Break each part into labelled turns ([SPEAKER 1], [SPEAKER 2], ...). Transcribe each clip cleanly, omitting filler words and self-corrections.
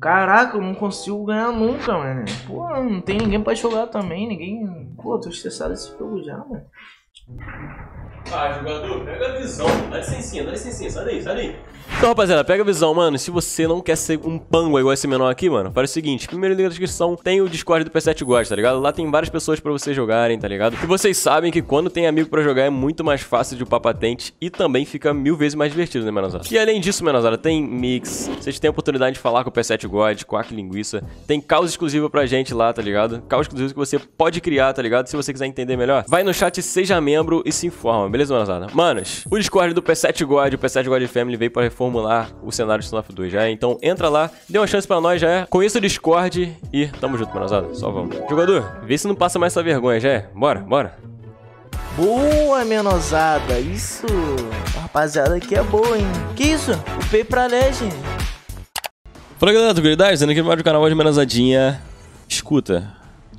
[SPEAKER 1] Caraca, eu não consigo ganhar nunca, mano. Pô, não tem ninguém pra jogar também, ninguém... Pô, tô estressado desse jogo já, mano.
[SPEAKER 2] Ah, jogador, pega a visão. Dá licencinha, sai daí. Então, rapaziada, pega a visão, mano. Se você não quer ser um pango igual esse menor aqui, mano, faz o seguinte. Primeiro link na descrição tem o Discord do P7 God, tá ligado? Lá tem várias pessoas pra vocês jogarem, tá ligado? E vocês sabem que quando tem amigo pra jogar é muito mais fácil de upar patente e também fica 1000 vezes mais divertido, né, menosada? E além disso, menosada, tem mix. Vocês têm a oportunidade de falar com o P7 God, com a Linguiça. Tem causa exclusiva pra gente lá, tá ligado? Causa exclusiva que você pode criar, tá ligado? Se você quiser entender melhor, vai no chat, seja membro e se informa, beleza, menosada? Manos, o Discord do P7 God, o P7 God Family veio pra reformular o cenário de Standoff 2 já é. Então entra lá, dê uma chance pra nós já é. Conheça o Discord e tamo junto, menosada. Só vamos. Jogador, vê se não passa mais essa vergonha já é. Bora.
[SPEAKER 1] Boa, menosada. Isso. Rapaziada, aqui é boa, hein. Que isso? Upei pra Legend.
[SPEAKER 2] Fala, galera, tranquilidade? Sendo aqui no do canal hoje, menosadinha. Escuta.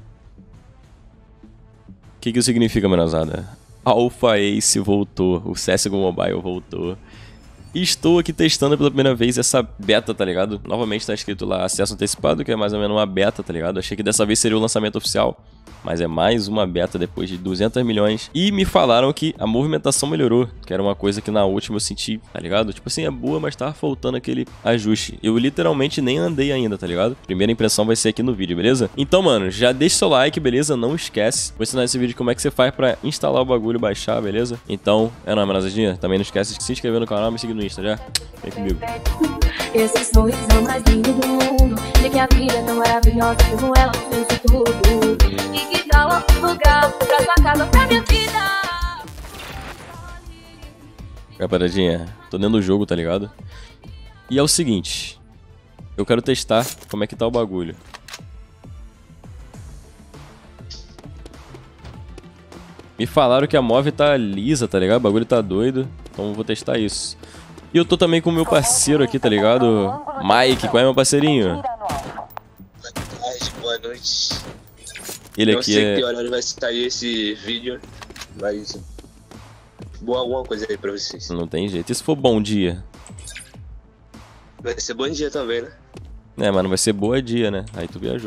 [SPEAKER 2] O que isso significa, menosada? Alpha Ace voltou. O CSGO Mobile voltou. E estou aqui testando pela primeira vez essa beta, tá ligado? Novamente tá escrito lá acesso antecipado, que é mais ou menos uma beta, tá ligado? Achei que dessa vez seria o lançamento oficial, mas é mais uma beta depois de 200 milhões. E me falaram que a movimentação melhorou, que era uma coisa que na última eu senti, tá ligado? Tipo assim, é boa, mas tava faltando aquele ajuste. Eu literalmente nem andei ainda, tá ligado? Primeira impressão vai ser aqui no vídeo, beleza? Então, mano, já deixa seu like, beleza? Não esquece. Vou ensinar nesse vídeo como é que você faz pra instalar o bagulho e baixar, beleza? Então, é nóis, menosada. Também não esquece de se inscrever no canal e me seguir no Insta, já? Vem comigo.
[SPEAKER 3] Esse sorriso mais lindo do mundo, de que a vida é tão maravilhosa, como ela fez tudo. E que tal outro lugar, pra sua casa, pra minha vida.
[SPEAKER 2] Rapaziadinha, tô dentro do jogo, tá ligado? E é o seguinte, eu quero testar como é que tá o bagulho. Me falaram que a move tá lisa, tá ligado? O bagulho tá doido, então eu vou testar isso. E eu tô também com o meu parceiro aqui, tá ligado? Mike, qual é meu parceirinho?
[SPEAKER 4] Boa tarde, boa noite.
[SPEAKER 2] Ele
[SPEAKER 4] Não
[SPEAKER 2] aqui
[SPEAKER 4] sei
[SPEAKER 2] é...
[SPEAKER 4] que horário vai sair esse vídeo, mas boa alguma coisa aí pra vocês.
[SPEAKER 2] Não tem jeito. E se for bom dia?
[SPEAKER 4] Vai ser bom dia também, né?
[SPEAKER 2] É, mas não vai ser boa dia, né? Aí tu viajou.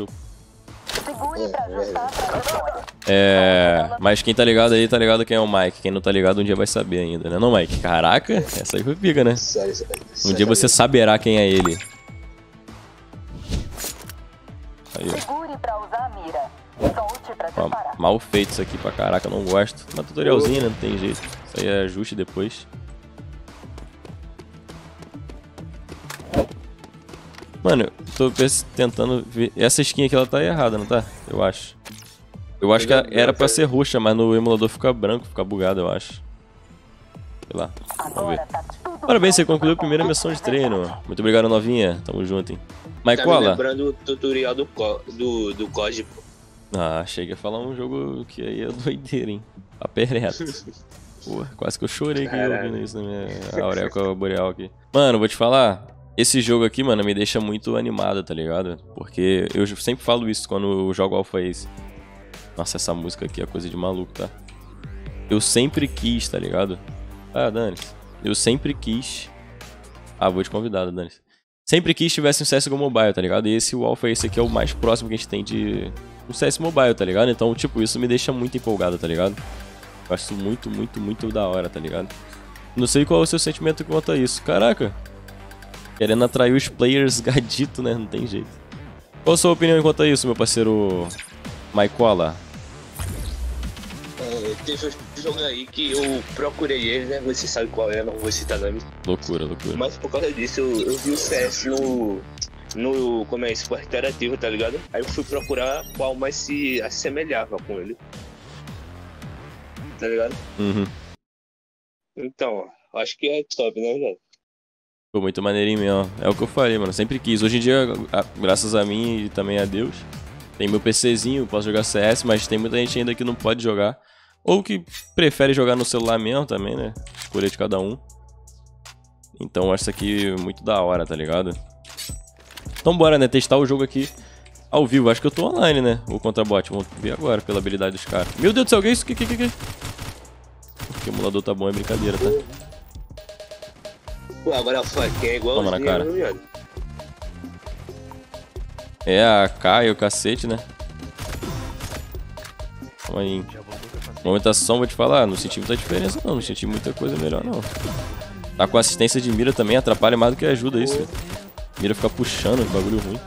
[SPEAKER 2] Mas quem tá ligado aí, tá ligado quem é o Mike. Quem não tá ligado um dia vai saber ainda, né? Não, Mike? Caraca, essa aí foi pica, né?
[SPEAKER 4] Sério.
[SPEAKER 2] Um dia você saberá quem é ele. Aí, ó. Mal feito isso aqui pra caraca, eu não gosto. Uma tutorialzinha, né? Não tem jeito. Isso aí é ajuste depois. Mano, eu tô tentando ver. Essa skin aqui ela tá errada, não tá? Eu acho. Eu acho que era pra ser roxa, mas no emulador fica branco, fica bugado, eu acho. Sei lá, vamos ver. Parabéns, você concluiu a primeira missão de treino. Muito obrigado, novinha. Tamo junto, hein.
[SPEAKER 4] Tá me
[SPEAKER 2] Maikola.
[SPEAKER 4] lembrando o tutorial do COD, pô.
[SPEAKER 2] Ah, chega a falar um jogo que aí é doideira, hein. Papo reto. Pô, quase que eu chorei aqui ouvindo isso na minha auréola boreal aqui. Mano, vou te falar. Esse jogo aqui, mano, me deixa muito animado, tá ligado? Porque eu sempre falo isso quando eu jogo Alpha Ace. Nossa, essa música aqui é coisa de maluco, tá? Eu sempre quis, tá ligado? Ah, Dani-se. Eu sempre quis... Ah, vou te convidar, Dani-se. Sempre quis tivesse um CSGO Mobile, tá ligado? E esse o Alpha Ace aqui é o mais próximo que a gente tem de... um CS Mobile, tá ligado? Então, tipo, isso me deixa muito empolgado, tá ligado? Eu acho isso muito da hora, tá ligado? Não sei qual é o seu sentimento quanto a isso. Caraca! Querendo atrair os players gadito, né? Não tem jeito. Qual a sua opinião quanto a isso, meu parceiro Maikola?
[SPEAKER 4] Teve um jogo aí que eu procurei ele, né? Você sabe qual é, não vou citar nome.
[SPEAKER 2] Loucura.
[SPEAKER 4] Mas por causa disso, eu vi o CS no como é, esporte interativo, tá ligado? Aí eu fui procurar qual mais se assemelhava com ele. Tá ligado?
[SPEAKER 2] Uhum.
[SPEAKER 4] Então, acho que é top, né, velho?
[SPEAKER 2] Pô, muito maneirinho mesmo. É o que eu falei, mano. Sempre quis. Hoje em dia, graças a mim e também a Deus, tem meu PCzinho, posso jogar CS, mas tem muita gente ainda que não pode jogar. Ou que prefere jogar no celular mesmo também, né? Escolha de cada um. Então eu acho isso aqui muito da hora, tá ligado? Então bora, né? Testar o jogo aqui ao vivo. Acho que eu tô online, né? O contra bot. Vamos ver agora pela habilidade dos caras. Meu Deus do céu, que é isso? Que? Porque o emulador tá bom, é brincadeira, tá?
[SPEAKER 4] Pô, agora a faquinha é igual
[SPEAKER 2] Toma na cara. É, a AK e o cacete, né? Calma aí. Movimentação, vou te falar, não senti muita diferença não, não senti muita coisa melhor não. Tá com assistência de mira também, atrapalha mais do que ajuda isso. Mira fica puxando, bagulho ruim.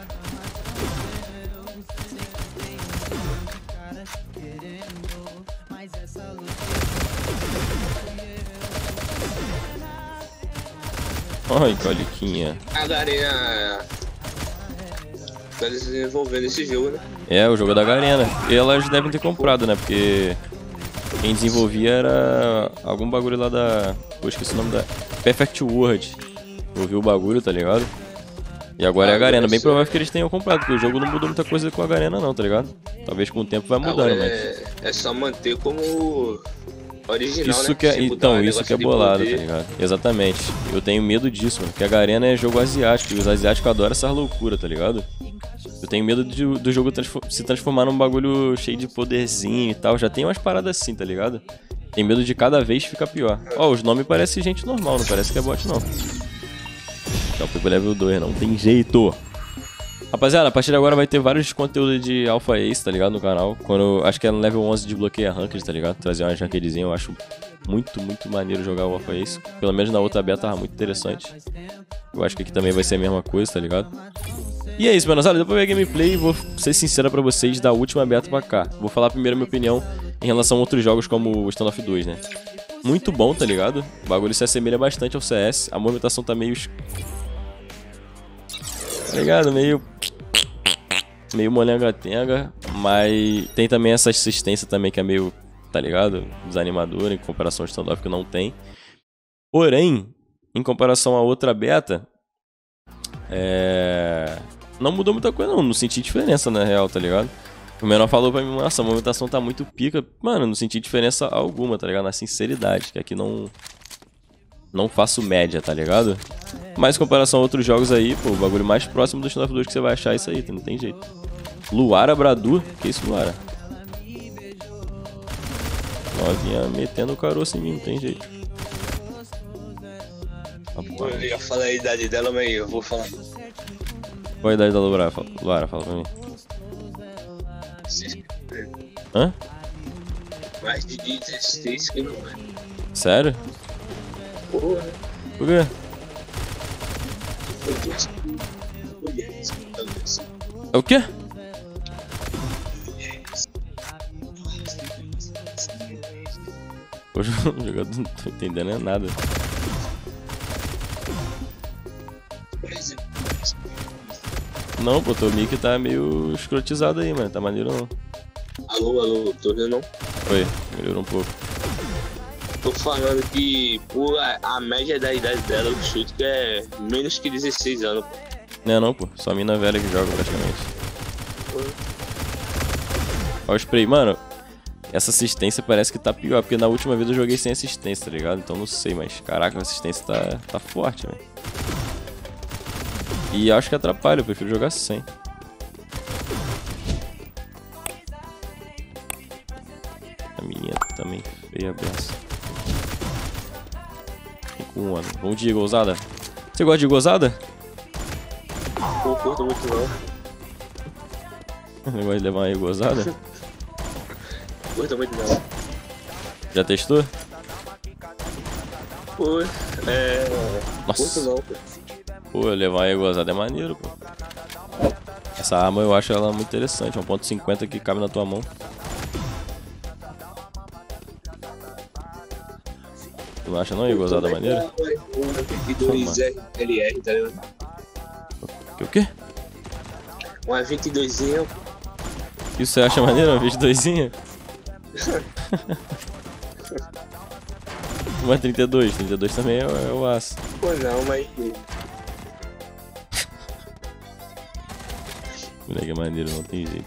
[SPEAKER 2] Ai, coliquinha.
[SPEAKER 4] A Garena tá desenvolvendo esse jogo, né?
[SPEAKER 2] É, o jogo da Garena. E elas devem ter comprado, né? Porque quem desenvolvia era algum bagulho lá da... Eu esqueci o nome da... Perfect World. Ouviu o bagulho, tá ligado? E agora é a Garena. Bem provável que eles tenham comprado, porque o jogo não mudou muita coisa com a Garena não, tá ligado? Talvez com o tempo vai mudando, mas...
[SPEAKER 4] É só manter como original,
[SPEAKER 2] Isso
[SPEAKER 4] né?
[SPEAKER 2] que é, então, isso que é bolado,
[SPEAKER 4] poder.
[SPEAKER 2] tá ligado? Exatamente. Eu tenho medo disso, mano. Porque a Garena é jogo asiático. E os asiáticos adoram essas loucuras, tá ligado? Eu tenho medo do jogo se transformar num bagulho cheio de poderzinho e tal. Já tem umas paradas assim, tá ligado? Tem medo de cada vez ficar pior. Ó, os nomes parecem gente normal, não parece que é bot, não. É o Pico Level 2, não tem jeito. Rapaziada, a partir de agora vai ter vários conteúdos de Alpha Ace, tá ligado? No canal. Quando acho que é no level 11 de bloqueio ranked, tá ligado? Trazer umas rankedzinhas, eu acho muito maneiro jogar o Alpha Ace. Pelo menos na outra beta tava muito interessante. Eu acho que aqui também vai ser a mesma coisa, tá ligado? E é isso, meus amigos. Depois ver a gameplay, vou ser sincero pra vocês da última beta pra cá. Vou falar primeiro a minha opinião em relação a outros jogos como o Standoff 2, né? Muito bom, tá ligado? O bagulho se assemelha bastante ao CS. A movimentação tá meio... Tá ligado? Meio molenga-tenga. Mas tem também essa assistência também que é meio, tá ligado? Desanimadora em comparação ao Standoff que não tem. Porém, em comparação a outra beta... Não mudou muita coisa não senti diferença na real, tá ligado? O menor falou pra mim, nossa, a movimentação tá muito pica. Mano, não senti diferença alguma, tá ligado? Na sinceridade, que aqui não faço média, tá ligado? Mas em comparação a outros jogos aí, pô, o bagulho mais próximo do Standoff 2 que você vai achar é isso aí, não tem jeito. Luara Bradu? Que isso, Luara? Novinha metendo o caroço em mim, não tem jeito.
[SPEAKER 4] Eu ia falar a idade dela, mas eu vou falar.
[SPEAKER 2] Qual a idade da Luara? Luara, fala pra mim. Hã?
[SPEAKER 4] Mais de 16 que não é.
[SPEAKER 2] Sério?
[SPEAKER 4] Porra.
[SPEAKER 2] Por quê? É o quê? O jogador não tô entendendo nada. Não, pô, teu mic tá meio escrotizado aí, mano. Tá maneiro não.
[SPEAKER 4] Alô, tô vendo não?
[SPEAKER 2] Oi, melhorou um pouco.
[SPEAKER 4] Tô falando que por a média da idade dela, eu chuto que é menos que 16 anos.
[SPEAKER 2] Não é não, pô. Só mina velha que joga praticamente. Ó o spray. Mano, essa assistência parece que tá pior, porque na última vez eu joguei sem assistência, tá ligado? Então não sei, mas caraca, a assistência tá forte, velho. E acho que atrapalha, eu prefiro jogar sem. A menina também feia beça. Tem com um ano. Vamos de gozada? Você gosta de gozada?
[SPEAKER 4] Não curto muito não.
[SPEAKER 2] Negócio de levar uma gozada?
[SPEAKER 4] Curto muito não.
[SPEAKER 2] Já testou?
[SPEAKER 4] Pô,
[SPEAKER 2] Nossa.
[SPEAKER 4] curto não, pô.
[SPEAKER 2] Pô, levar uma gozada é maneiro, pô. Essa arma eu acho ela muito interessante. 1.50 que cabe na tua mão. Tu não acha não, gozada maneira?
[SPEAKER 4] Uma 22 LR, tá ligado?
[SPEAKER 2] O quê?
[SPEAKER 4] Uma 22zinha.
[SPEAKER 2] Isso você acha maneiro? Uma 22zinha? Uma 32. 32 também é o aço.
[SPEAKER 4] Pô, não, mas...
[SPEAKER 2] Moleque é maneiro, não tem jeito.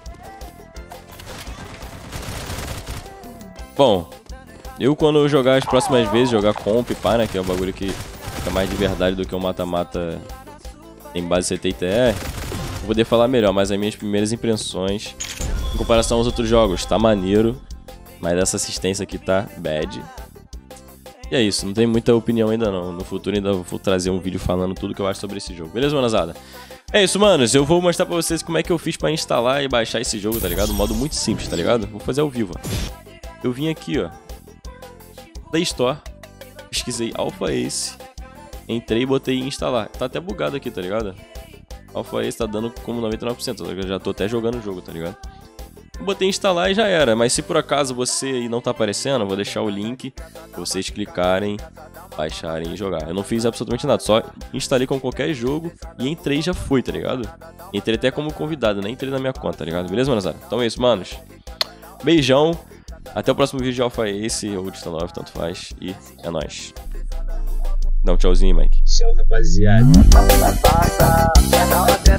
[SPEAKER 2] Bom, eu quando eu jogar as próximas vezes, jogar comp e pá, né, que é um bagulho que fica mais de verdade do que um mata-mata em base CT e TR, vou poder falar melhor, mas as minhas primeiras impressões, em comparação aos outros jogos, tá maneiro, mas essa assistência aqui tá bad. E é isso, não tem muita opinião ainda não. No futuro ainda vou trazer um vídeo falando tudo que eu acho sobre esse jogo. Beleza, manazada? É isso, manos. Eu vou mostrar pra vocês como é que eu fiz pra instalar e baixar esse jogo, tá ligado? Um modo muito simples, tá ligado? Vou fazer ao vivo, ó. Eu vim aqui, ó, Play Store, pesquisei Alpha Ace, entrei e botei em instalar. Tá até bugado aqui, tá ligado? Alpha Ace tá dando como 99%, eu já tô até jogando o jogo, tá ligado? Eu botei em instalar e já era, mas se por acaso você aí não tá aparecendo, eu vou deixar o link pra vocês clicarem, baixarem e jogar. Eu não fiz absolutamente nada, só instalei com qualquer jogo e entrei e já fui, tá ligado? Entrei até como convidado, nem entrei na minha conta, tá ligado? Beleza, manozada? Então é isso, manos. Beijão, até o próximo vídeo de Alpha Ace ou de Stan 9, tanto faz, e é nóis. Dá um tchauzinho, Mike.
[SPEAKER 4] Tchau, rapaziada.